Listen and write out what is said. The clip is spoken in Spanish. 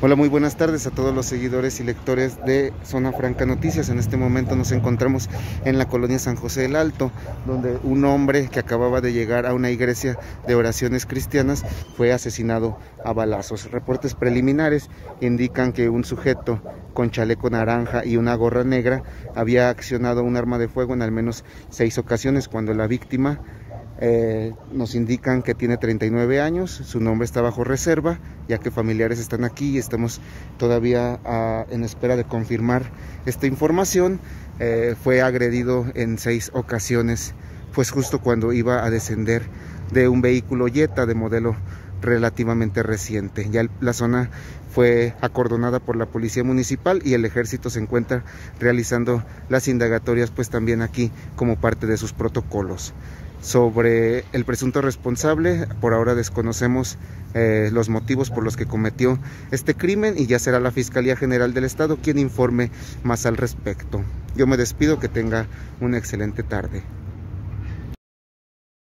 Hola, muy buenas tardes a todos los seguidores y lectores de Zona Franca Noticias. En este momento nos encontramos en la colonia San José del Alto, donde un hombre que acababa de llegar a una iglesia de oraciones cristianas fue asesinado a balazos. Reportes preliminares indican que un sujeto con chaleco naranja y una gorra negra había accionado un arma de fuego en al menos 6 ocasiones, cuando la víctima nos indican que tiene 39 años, su nombre está bajo reserva, ya que familiares están aquí y estamos todavía en espera de confirmar esta información. Fue agredido en 6 ocasiones, pues justo cuando iba a descender de un vehículo Jetta de modelo relativamente reciente. Ya la zona fue acordonada por la policía municipal y el ejército se encuentra realizando las indagatorias, pues también aquí como parte de sus protocolos. Sobre el presunto responsable, por ahora desconocemos los motivos por los que cometió este crimen, y ya será la Fiscalía General del Estado quien informe más al respecto. Yo me despido, que tenga una excelente tarde.